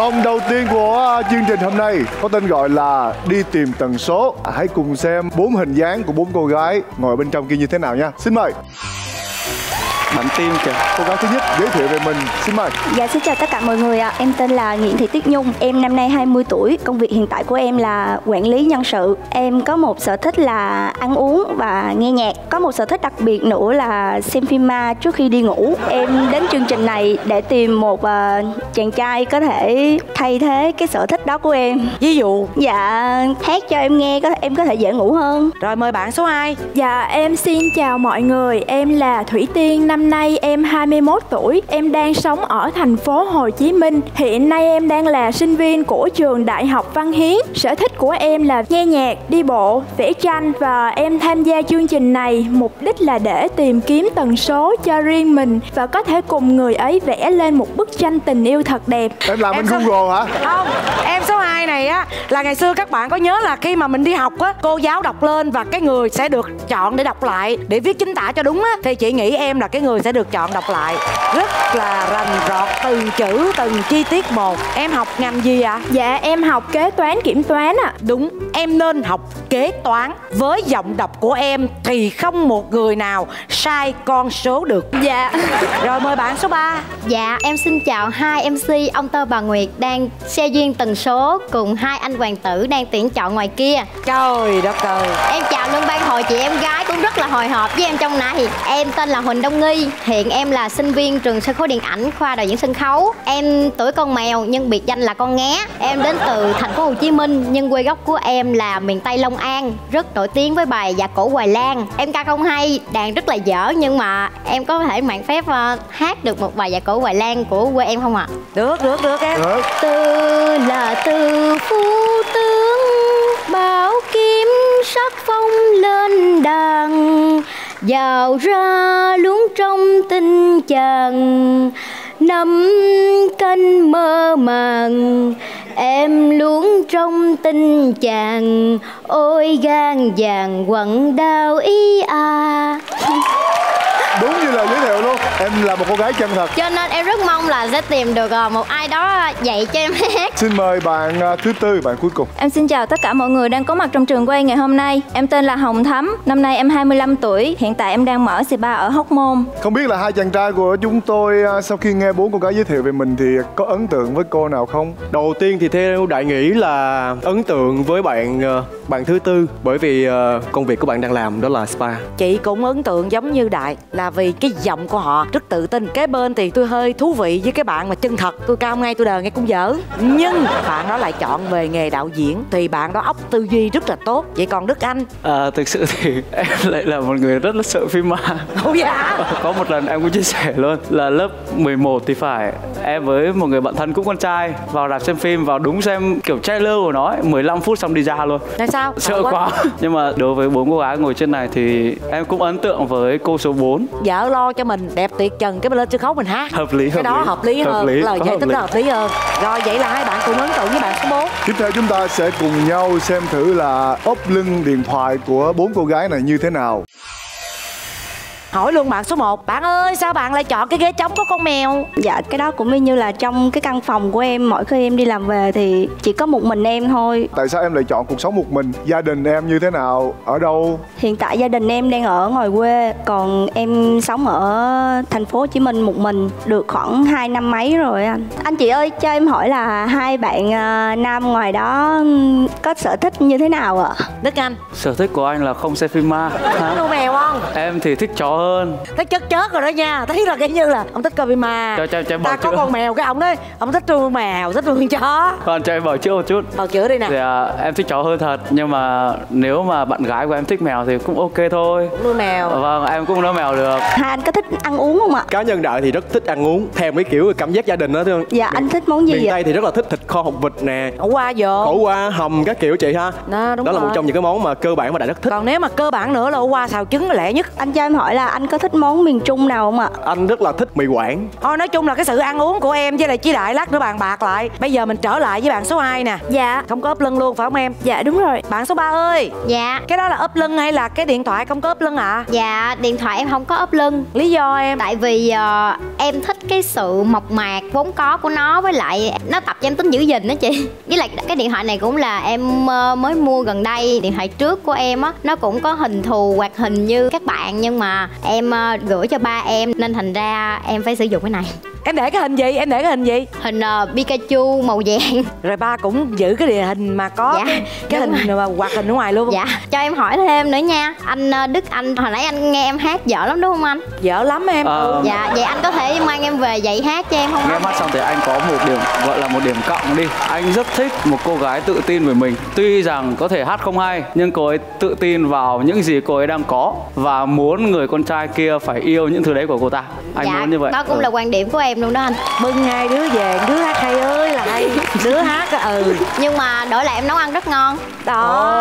Vòng đầu tiên của chương trình hôm nay có tên gọi là đi tìm tần số. Hãy cùng xem 4 hình dáng của 4 cô gái ngồi bên trong kia như thế nào nha. Xin mời. Bắn tim kìa. Cô gái thứ nhất giới thiệu về mình, xin mời. Dạ xin chào tất cả mọi người ạ. Em tên là Nguyễn Thị Tuyết Nhung. Em năm nay 20 tuổi. Công việc hiện tại của em là quản lý nhân sự. Em có một sở thích là ăn uống và nghe nhạc. Có một sở thích đặc biệt nữa là xem phim ma trước khi đi ngủ. Em đến chương trình này để tìm một chàng trai có thể thay thế cái sở thích đó của em. Ví dụ? Dạ hát cho em nghe, em có thể dễ ngủ hơn. Rồi mời bạn số 2. Dạ em xin chào mọi người. Em là Thủy Tiên. Năm nay em 21 tuổi. Em đang sống ở thành phố Hồ Chí Minh. Hiện nay em đang là sinh viên của trường Đại học Văn Hiến. Sở thích của em là nghe nhạc, đi bộ, vẽ tranh. Và em tham gia chương trình này mục đích là để tìm kiếm tần số cho riêng mình và có thể cùng người ấy vẽ lên một bức tranh tình yêu thật đẹp. Em làm bên Google hả? Không, em số 2 này á là ngày xưa các bạn có nhớ là khi mà mình đi học á, cô giáo đọc lên và cái người sẽ được chọn để đọc lại để viết chính tả cho đúng á, thì chị nghĩ em là cái người sẽ được chọn đọc lại rất là rành rọt từng chữ từng chi tiết một. Em học ngành gì ạ? Dạ em học kế toán kiểm toán ạ. Đúng, em nên học kế toán. Với giọng đọc của em thì không một người nào sai con số được. Dạ. Rồi mời bạn số 3. Dạ em xin chào hai MC ông Tơ bà Nguyệt đang xe duyên tần số cùng hai anh hoàng tử đang tuyển chọn ngoài kia. Trời đất ơi. Em chào luôn ban hội chị em gái cũng rất là hồi hộp với em trong này. Em tên là Huỳnh Đông Nghi. Hiện em là sinh viên trường sân khấu điện ảnh khoa đạo diễn sân khấu. Em tuổi con mèo nhưng biệt danh là con nghé. Em đến từ thành phố Hồ Chí Minh nhưng quê gốc của em là miền Tây Long An, rất nổi tiếng với bài Dạ Cổ Hoài Lan. Em ca không hay, đàn rất là dở nhưng mà em có thể mạn phép hát được một bài Dạ Cổ Hoài Lan của quê em không ạ? Được em. Được. Từ là từ phu tướng bảo kiếm sắc phong lên đàn, vào ra luống trong tinh chàng nắm canh mơ màng. Em luống trong tinh chàng ôi gan vàng quặn đau ý à. Đúng như là giới thiệu luôn. Em là một cô gái chân thật. Cho nên em rất mong là sẽ tìm được một ai đó dạy cho em hát. Xin mời bạn thứ tư, bạn cuối cùng. Em xin chào tất cả mọi người đang có mặt trong trường quay ngày hôm nay. Em tên là Hồng Thắm. Năm nay em 25 tuổi. Hiện tại em đang mở spa ở Hóc Môn. Không biết là hai chàng trai của chúng tôi sau khi nghe 4 cô gái giới thiệu về mình thì có ấn tượng với cô nào không? Đầu tiên thì theo Đại nghĩ là ấn tượng với bạn thứ tư, bởi vì công việc của bạn đang làm đó là spa. Chị cũng ấn tượng giống như Đại là vì cái giọng của họ rất tự tin. Kế bên thì tôi hơi thú vị với cái bạn mà chân thật. Tôi cao ngay tôi đờ nghe cũng dở. Nhưng bạn đó lại chọn về nghề đạo diễn thì bạn đó óc tư duy rất là tốt. Vậy còn Đức Anh? Thực sự thì em lại là một người rất là sợ phim ma. Không dạ. Có một lần em cũng chia sẻ luôn là lớp 11 thì phải, em với một người bạn thân cũng con trai vào rạp xem phim, vào đúng xem kiểu trailer của nó ấy, 15 phút xong đi ra luôn. Tại sao? Sợ quá. Nhưng mà đối với 4 cô gái ngồi trên này thì em cũng ấn tượng với cô số 4. Vợ lo cho mình đẹp tuyệt trần cái bên lên sân khấu mình hát. Hợp lý. Cái đó hợp lý hơn. Lời giải thích đó hợp lý hơn. Rồi vậy là hai bạn cùng ấn tượng với bạn số 4. Tiếp theo chúng ta sẽ cùng nhau xem thử là ốp lưng điện thoại của 4 cô gái này như thế nào. Hỏi luôn bạn số 1. Bạn ơi sao bạn lại chọn cái ghế trống có con mèo? Dạ cái đó cũng như là trong cái căn phòng của em, mỗi khi em đi làm về thì chỉ có một mình em thôi. Tại sao em lại chọn cuộc sống một mình? Gia đình em như thế nào? Ở đâu? Hiện tại gia đình em đang ở ngoài quê, còn em sống ở thành phố Hồ Chí Minh một mình được khoảng 2 năm mấy rồi anh. Anh chị ơi cho em hỏi là hai bạn nam ngoài đó có sở thích như thế nào ạ? Đức Anh? Sở thích của anh là không xem phim ma. Thích nuôi mèo không? Em thì thích chó hơn. Thích chất rồi đó nha. Thấy là cái như là ông thích coi phim ma. Cho Ta có con mèo cái ông đấy. Ông thích nuôi mèo, thích nuôi chó. Còn cho em bảo chữa một chút. Bảo chữa đi nè. Thì, em thích chó hơn thật. Nhưng mà nếu mà bạn gái của em thích mèo thì cũng ok thôi. Nuôi mèo. Vâng, em cũng nuôi mèo được. Hai anh có thích ăn uống không ạ? Cá nhân Đại thì rất thích ăn uống theo mấy kiểu cảm giác gia đình đó thương. Dạ anh thích món gì miền vậy? Tây thì rất là thích thịt kho hột vịt nè, Khổ qua vô. khổ qua hầm các kiểu chị ha. Đó, đúng đó là rồi. một trong những cái món mà cơ bản mà Đại rất thích. Còn nếu mà cơ bản nữa là qua xào trứng lẹ nhất. Anh cho em hỏi là anh có thích món miền Trung nào không ạ? Anh rất là thích mì Quảng. Thôi nói chung là cái sự ăn uống của em với lại Chí Đại lát nữa bàn bạc lại. Bây giờ mình trở lại với bạn số 2 nè. Dạ. Không có ốp lưng luôn phải không em? Dạ đúng rồi. Bạn số 3 ơi. Dạ. Cái đó là ốp lưng hay là cái điện thoại không có ốp lưng ạ? Dạ, điện thoại em không có ốp lưng. Lý do em? Tại vì em thích cái sự mộc mạc vốn có của nó, với lại nó tập cho em tính giữ gìn đó chị. Với lại cái điện thoại này cũng là em mới mua gần đây. Điện thoại trước của em á, nó cũng có hình thù hoạt hình như các bạn, nhưng mà em gửi cho ba em nên thành ra em phải sử dụng cái này. Em để cái hình gì? Em để cái hình gì? Hình Pikachu màu vàng. Rồi ba cũng giữ cái địa hình mà có Dạ, cái hình mà hoạt hình ở ngoài luôn. Dạ. Cho em hỏi thêm nữa nha. Anh Đức Anh, hồi nãy anh nghe em hát dở lắm đúng không anh? Dở lắm em. Dạ, vậy anh có thể mang em về dạy hát cho em không? Nghe hát xong thì anh có một điểm gọi là một điểm cộng đi. Anh rất thích một cô gái tự tin về mình. Tuy rằng có thể hát không hay, nhưng cô ấy tự tin vào những gì cô ấy đang có và muốn người con trai kia phải yêu những thứ đấy của cô ta. Anh Dạ, muốn như vậy. đó cũng là quan điểm của em luôn đó anh. Bưng hai đứa về, đứa hát hay ơi là hay. Đứa hát Nhưng mà đổi lại em nấu ăn rất ngon. đó.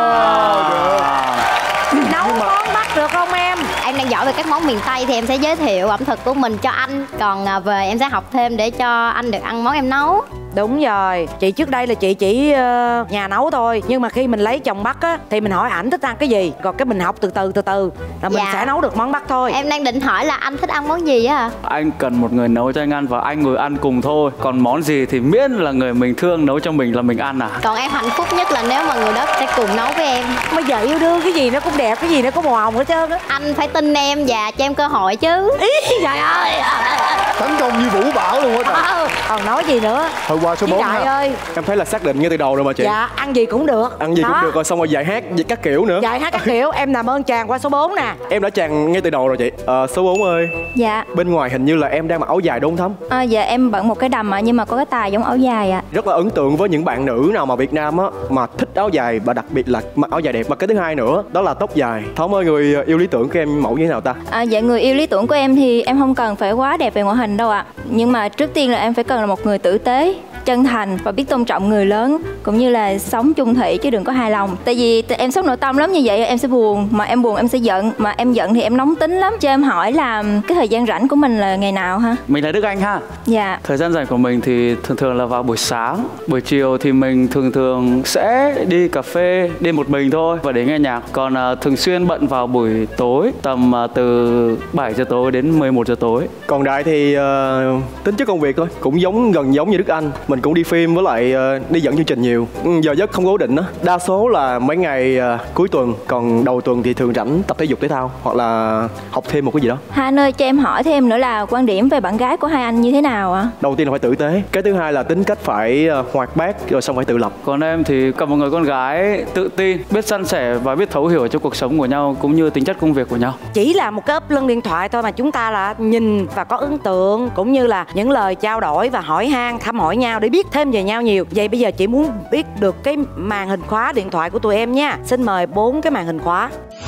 Nấu món Bắc được không em? Em đang giỏi về các món miền Tây thì em sẽ giới thiệu ẩm thực của mình cho anh. Còn về em sẽ học thêm để cho anh được ăn món em nấu. Đúng rồi, chị trước đây là chị chỉ nhà nấu thôi. Nhưng mà khi mình lấy chồng Bắc á thì mình hỏi ảnh thích ăn cái gì, rồi cái mình học từ từ là mình sẽ nấu được món Bắc thôi. Em đang định hỏi là anh thích ăn món gì á. Anh cần một người nấu cho anh ăn và anh ngồi ăn cùng thôi. Còn món gì thì miễn là người mình thương nấu cho mình là mình ăn à. Còn em hạnh phúc nhất là nếu mà người đó sẽ cùng nấu với em. Bây giờ yêu đương cái gì nó cũng đẹp, cái gì nó cũng màu hồng hết trơn á. Anh phải tin em và cho em cơ hội chứ. Ý trời ơi. Tấn công như vũ bão luôn á. Còn nói gì nữa? Thôi qua số 4 Đại ha. ơi. Em thấy là xác định ngay từ đầu rồi mà chị. Dạ, ăn gì cũng được. Ăn gì cũng được, rồi xong rồi dạy hát các kiểu nữa. Dạy hát các kiểu. Em làm ơn chàng qua số 4 nè. Em đã chàng ngay từ đầu rồi chị. Số 4 ơi. Dạ. Bên ngoài hình như là em đang mặc áo dài đúng không Thắm? Dạ em bận một cái đầm nhưng mà có cái tài giống áo dài ạ. Rất là ấn tượng với những bạn nữ nào mà Việt Nam á mà thích áo dài, và đặc biệt là mặc áo dài đẹp. Và cái thứ hai nữa đó là tóc dài. Thắm ơi, người yêu lý tưởng của em mẫu như thế nào ta? Dạ người yêu lý tưởng của em thì em không cần phải quá đẹp về ngoại hình đâu ạ. Nhưng mà trước tiên là em phải cần là một người tử tế, chân thành và biết tôn trọng người lớn, cũng như là sống chung thủy chứ đừng có hài lòng. Tại vì em sống nội tâm lắm, như vậy em sẽ buồn, mà em buồn em sẽ giận, mà em giận thì em nóng tính lắm. Cho em hỏi là cái thời gian rảnh của mình là ngày nào ha? Mình là Đức Anh ha. Dạ. Thời gian rảnh của mình thì thường là vào buổi sáng. Buổi chiều thì mình thường sẽ đi cà phê, đi một mình thôi và để nghe nhạc. Còn thường xuyên bận vào buổi tối, tầm từ 7 giờ tối đến 11 giờ tối. Còn Đại thì tính chất công việc thôi, cũng gần giống như Đức Anh. Mình cũng đi phim với lại đi dẫn chương trình nhiều. Giờ giấc không cố định á. Đa số là mấy ngày cuối tuần, còn đầu tuần thì thường rảnh tập thể dục thể thao hoặc là học thêm một cái gì đó. Hai anh ơi, cho em hỏi thêm nữa là quan điểm về bạn gái của hai anh như thế nào ạ? Đầu tiên là phải tử tế, cái thứ hai là tính cách phải hoạt bát, rồi xong phải tự lập. Còn em thì cần một người con gái tự tin, biết san sẻ và biết thấu hiểu cho cuộc sống của nhau cũng như tính chất công việc của nhau. Chỉ là một cái ốp lưng điện thoại thôi mà chúng ta là nhìn và có ấn tượng, cũng như là những lời trao đổi và hỏi han thăm hỏi nhau để biết thêm về nhau nhiều. Vậy bây giờ chị muốn biết được cái màn hình khóa điện thoại của tụi em nha. Xin mời 4 cái màn hình khóa.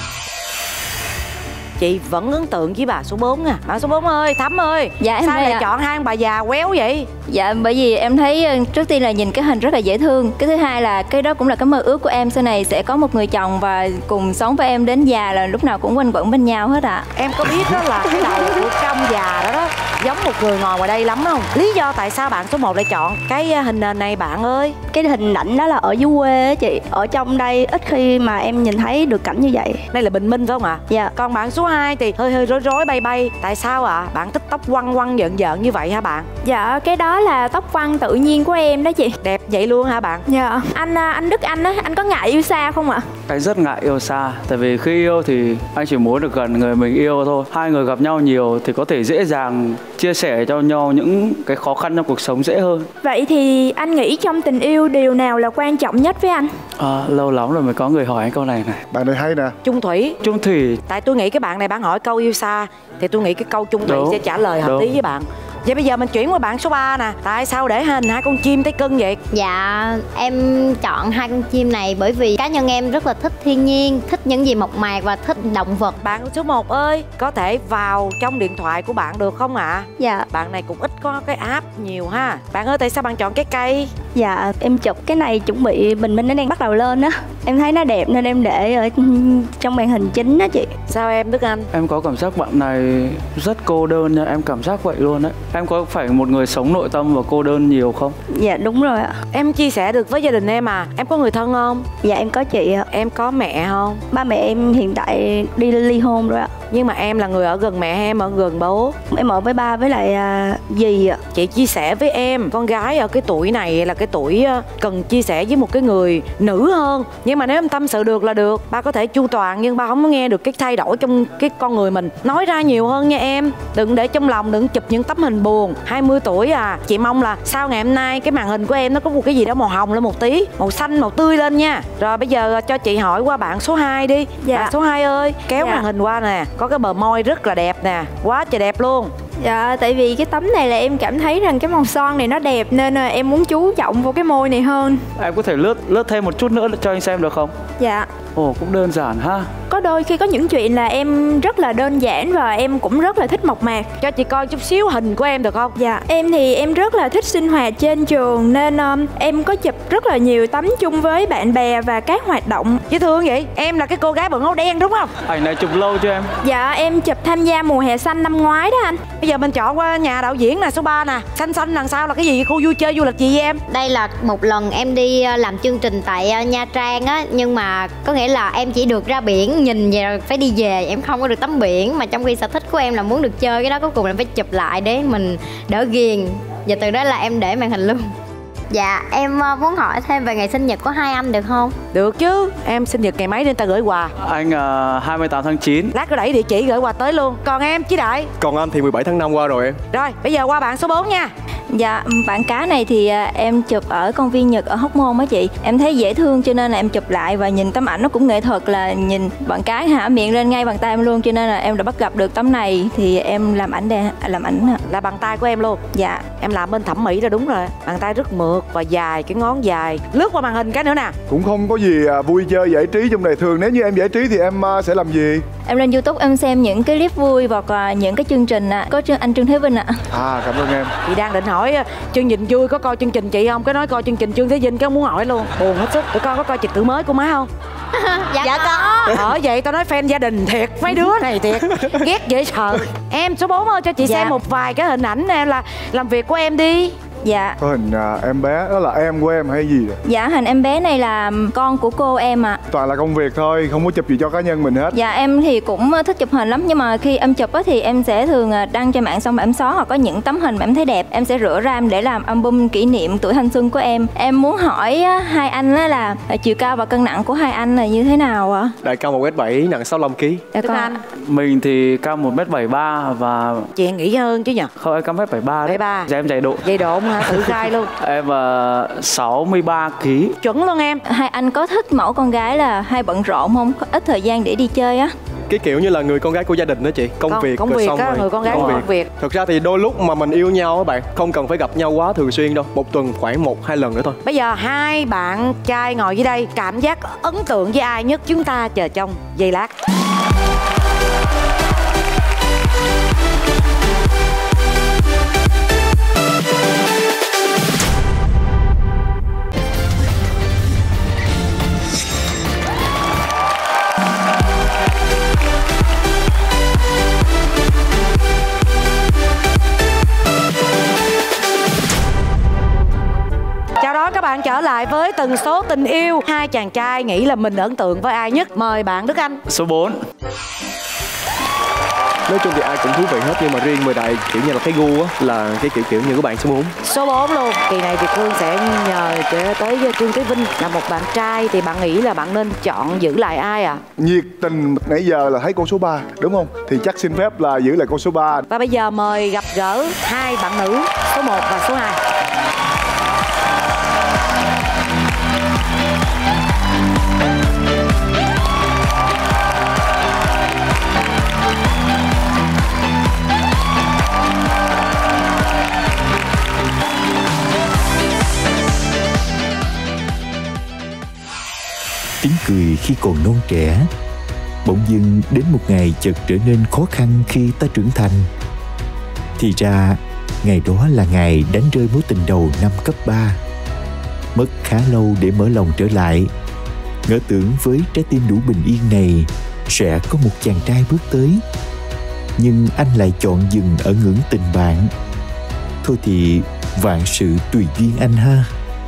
Chị vẫn ấn tượng với bà số 4 à. Bạn số 4 ơi, Thắm ơi. Dạ em sao lại ạ. chọn hai ông bà già quéo vậy? Dạ bởi vì em thấy trước tiên là nhìn cái hình rất là dễ thương. Cái thứ hai là cái đó cũng là cái mơ ước của em, sau này sẽ có một người chồng và cùng sống với em đến già, là lúc nào cũng quanh quẩn bên nhau hết ạ. Em có biết đó là cái đầu của trong già đó đó giống một người ngồi ngoài đây lắm không? Lý do tại sao bạn số 1 lại chọn cái hình nền này bạn ơi? Cái hình ảnh đó là ở dưới quê á chị. Ở trong đây ít khi mà em nhìn thấy được cảnh như vậy. Đây là bình minh phải không ạ? Dạ. Còn bạn số 2 thì hơi rối bay. Tại sao ạ? Bạn thích tóc quăng giận như vậy hả bạn? Dạ cái đó là tóc quăn tự nhiên của em đó chị. Đẹp vậy luôn hả bạn? Dạ. Anh Đức Anh á, anh có ngại yêu xa không ạ? Anh rất ngại yêu xa. Tại vì khi yêu thì anh chỉ muốn được gần người mình yêu thôi. Hai người gặp nhau nhiều thì có thể dễ dàng chia sẻ cho nhau những cái khó khăn trong cuộc sống dễ hơn. Vậy thì anh nghĩ trong tình yêu điều nào là quan trọng nhất với anh? Lâu lắm rồi mới có người hỏi anh câu này này. Bạn này hay nè. Chung thủy. Chung thủy. Tại tôi nghĩ cái bạn này bạn hỏi câu yêu xa thì tôi nghĩ cái câu chung thủy Đúng. sẽ trả lời hợp Đúng. lý với bạn. Vậy bây giờ mình chuyển qua bạn số 3 nè. Tại sao để hình hai con chim tới cưng vậy? Dạ em chọn hai con chim này bởi vì cá nhân em rất là thích thiên nhiên, thích những gì mộc mạc và thích động vật. Bạn số 1 ơi, có thể vào trong điện thoại của bạn được không ạ? Dạ. Bạn này cũng ít có cái app nhiều ha. Bạn ơi, tại sao bạn chọn cái cây? Dạ em chụp cái này chuẩn bị bình minh nó đang bắt đầu lên á. Em thấy nó đẹp nên em để ở trong màn hình chính á chị. Sao em Đức Anh? Em có cảm giác bạn này rất cô đơn nha, em cảm giác vậy luôn đấy. Em có phải một người sống nội tâm và cô đơn nhiều không? Dạ đúng rồi ạ. Em chia sẻ được với gia đình em à? Em có người thân không? Dạ em có chị ạ. Em có mẹ không? Ba mẹ em hiện tại đi ly hôn rồi ạ. Nhưng mà em là người ở gần mẹ hay em ở gần bố? Em ở với ba với lại dì ạ. Chị chia sẻ với em, con gái ở cái tuổi này là cái tuổi cần chia sẻ với một cái người nữ hơn. Nhưng mà nếu em tâm sự được là được. Ba có thể chu toàn nhưng ba không có nghe được cái thay đổi trong cái con người mình. Nói ra nhiều hơn nha em. Đừng để trong lòng, đừng chụp những tấm hình buồn. 20 tuổi à. Chị mong là sau ngày hôm nay cái màn hình của em nó có một cái gì đó màu hồng lên một tí, màu xanh, màu tươi lên nha. Rồi bây giờ cho chị hỏi qua bạn số 2 đi. Dạ. Bạn số 2 ơi, kéo Dạ. màn hình qua nè. Có cái bờ môi rất là đẹp nè. Quá trời đẹp luôn. Dạ, tại vì cái tấm này là em cảm thấy rằng cái màu son này nó đẹp nên là em muốn chú trọng vào cái môi này hơn. Em có thể lướt thêm một chút nữa cho anh xem được không? Dạ. Ồ, cũng đơn giản ha. Có đôi khi có những chuyện là em rất là đơn giản và em cũng rất là thích mộc mạc. Cho chị coi chút xíu hình của em được không? Dạ, em thì em rất là thích sinh hoạt trên trường nên em có chụp rất là nhiều tấm chung với bạn bè và các hoạt động. Dễ thương vậy. Em là cái cô gái bận áo đen đúng không? Ảnh này chụp lâu chưa em? Dạ, em chụp tham gia mùa hè xanh năm ngoái đó anh. Bây giờ mình chọn qua nhà đạo diễn nè, số 3 nè. Xanh xanh đằng sau là cái gì? Khu vui chơi du lịch gì vậy em? Đây là một lần em đi làm chương trình tại Nha Trang á. Nhưng mà có nghĩa là em chỉ được ra biển nhìn về rồi phải đi về. Em không có được tắm biển. Mà trong khi sở thích của em là muốn được chơi cái đó, cuối cùng là phải chụp lại để mình đỡ ghiền. Và từ đó là em để màn hình luôn. Dạ em muốn hỏi thêm về ngày sinh nhật của hai anh được không? Được chứ. Em sinh nhật ngày mấy nên ta gửi quà? Anh 28 tháng 9. Lát có đẩy địa chỉ gửi quà tới luôn. Còn em Chí Đại? Còn anh thì 17 tháng 5 qua rồi em. Rồi bây giờ qua bạn số 4 nha. Dạ bạn cá này thì em chụp ở công viên Nhật ở Hóc Môn á chị. Em thấy dễ thương cho nên là em chụp lại và nhìn tấm ảnh nó cũng nghệ thuật, là nhìn bạn cá hả miệng lên ngay bàn tay em luôn, cho nên là em đã bắt gặp được tấm này thì em làm ảnh là bàn tay của em luôn. Dạ. Em làm bên thẩm mỹ là đúng rồi. Bàn tay rất mượt và dài, cái ngón dài. Lướt qua màn hình cái nữa nè. Cũng không có gì vui chơi giải trí trong này. Thường nếu như em giải trí thì em sẽ làm gì? Em lên YouTube em xem những cái clip vui hoặc những cái chương trình có anh Trương Thế Vinh ạ. Cảm ơn em. Chị đang định hỏi chương trình vui có coi chương trình chị không? Cái nói coi chương trình Trương Thế Vinh cái không muốn hỏi luôn. Buồn hết sức. Tụi con có coi trịch tự mới của má không? Dạ có. Ở vậy tao nói fan gia đình thiệt. Mấy đứa này thiệt ghét dễ sợ. Em số 4 ơi, cho chị xem một vài cái hình ảnh em là làm việc của em đi. Dạ. Có hình em bé, đó là em của em hay gì? Dạ hình em bé này là con của cô em ạ. Toàn là công việc thôi, không có chụp gì cho cá nhân mình hết. Dạ em thì cũng thích chụp hình lắm, nhưng mà khi em chụp thì em sẽ thường đăng trên mạng xong mà em xóa, hoặc có những tấm hình mà em thấy đẹp em sẽ rửa ra em để làm album kỷ niệm tuổi thanh xuân của em. Em muốn hỏi hai anh là chiều cao và cân nặng của hai anh là như thế nào ạ? Đại cao 1m7, nặng 65 kg. Đức Anh? Mình thì cao 1m73 và... Chị nghĩ hơn chứ nhỉ? Không, em cao 1m73 đấy. 73. Dạ em chạy độ. Dây độ hả? Thử khai luôn. Em 63 kg. Chuẩn luôn em. Hai anh có thích mẫu con gái là hay bận rộn không? Có ít thời gian để đi chơi á? Cái kiểu như là người con gái của gia đình đó chị. Công việc rồi xong đó, rồi người con gái của công việc. Thực ra thì đôi lúc mà mình yêu nhau các bạn không cần phải gặp nhau quá thường xuyên đâu. Một tuần khoảng 1-2 lần nữa thôi. Bây giờ hai bạn trai ngồi dưới đây, cảm giác ấn tượng với ai nhất? Chúng ta chờ trong giây lát. Chào đón các bạn trở lại với tần số tình yêu. Hai chàng trai nghĩ là mình ấn tượng với ai nhất? Mời bạn Đức Anh. Số 4. Nói chung thì ai cũng thú vị hết, nhưng mà riêng Mười Đại kiểu như là cái gu á là cái kiểu như các bạn số 4. Số 4 luôn. Kỳ này thì Phương sẽ nhờ tới Trương Thế Vinh là một bạn trai, thì bạn nghĩ là bạn nên chọn giữ lại ai ạ? Nhiệt tình nãy giờ là thấy con số 3 đúng không? Thì chắc xin phép là giữ lại con số 3. Và bây giờ mời gặp gỡ hai bạn nữ, số 1 và số 2. Tiếng cười khi còn non trẻ, bỗng dưng đến một ngày chợt trở nên khó khăn khi ta trưởng thành. Thì ra, ngày đó là ngày đánh rơi mối tình đầu năm cấp 3. mất khá lâu để mở lòng trở lại. Ngỡ tưởng với trái tim đủ bình yên này sẽ có một chàng trai bước tới, nhưng anh lại chọn dừng ở ngưỡng tình bạn. Thôi thì vạn sự tùy duyên anh ha.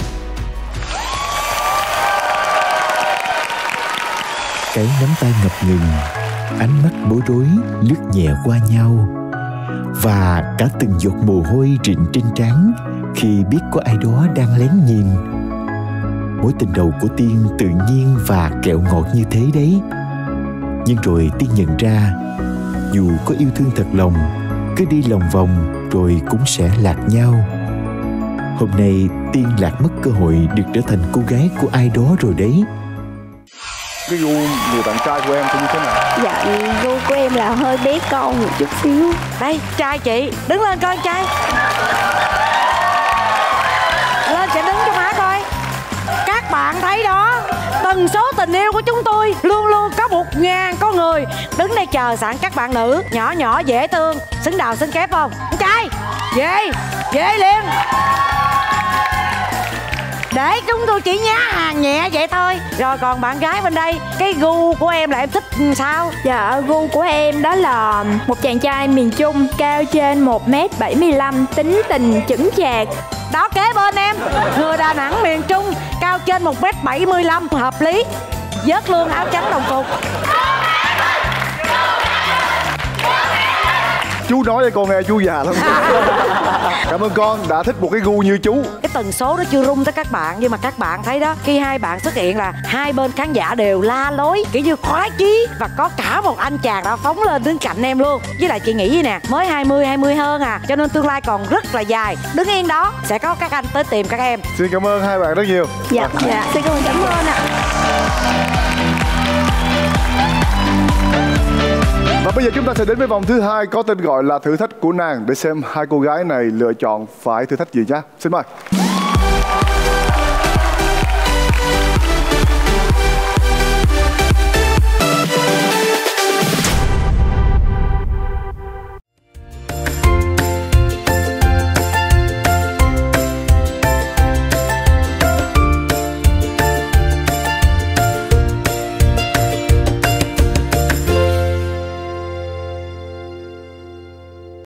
Cái nắm tay ngập ngừng, ánh mắt bối rối lướt nhẹ qua nhau, và cả từng giọt mồ hôi rịn trên trán khi biết có ai đó đang lén nhìn. Mối tình đầu của Tiên tự nhiên và kẹo ngọt như thế đấy. Nhưng rồi Tiên nhận ra, dù có yêu thương thật lòng, cứ đi lòng vòng rồi cũng sẽ lạc nhau. Hôm nay Tiên lạc mất cơ hội được trở thành cô gái của ai đó rồi đấy. Cái gu người bạn trai của em thì như thế nào? Dạ, gu của em là hơi bé con một chút xíu. Đây, trai chị, đứng lên coi trai. Lên sẽ đứng cho má coi. Các bạn thấy đó, tần số tình yêu của chúng tôi luôn luôn có 1000 con người đứng đây chờ sẵn các bạn nữ nhỏ nhỏ dễ thương, xứng đào xứng kép không? Anh trai, về liền. Để chúng tôi chỉ nhá hàng nhẹ vậy thôi. Rồi còn bạn gái bên đây, cái gu của em là em thích sao? Dạ, gu của em đó là một chàng trai miền Trung, cao trên 1m75, tính tình chững chạc. Đó, kế bên em, người Đà Nẵng miền Trung, cao trên 1m75, hợp lý. Vớt luôn áo trắng đồng phục. Chú nói cho con nghe chú già lắm. Cảm ơn con đã thích một cái gu như chú. Cái tần số nó chưa rung tới các bạn, nhưng mà các bạn thấy đó, khi hai bạn xuất hiện là hai bên khán giả đều la lối, kiểu như khoái chí, và có cả một anh chàng đã phóng lên đứng cạnh em luôn. Với lại chị nghĩ vậy nè, mới 20 hơn à, cho nên tương lai còn rất là dài. Đứng yên đó, sẽ có các anh tới tìm các em. Xin cảm ơn hai bạn rất nhiều. Dạ, xin cảm ơn ạ. Và bây giờ chúng ta sẽ đến với vòng thứ hai có tên gọi là thử thách của nàng, để xem hai cô gái này lựa chọn phải thử thách gì nhé. Xin mời.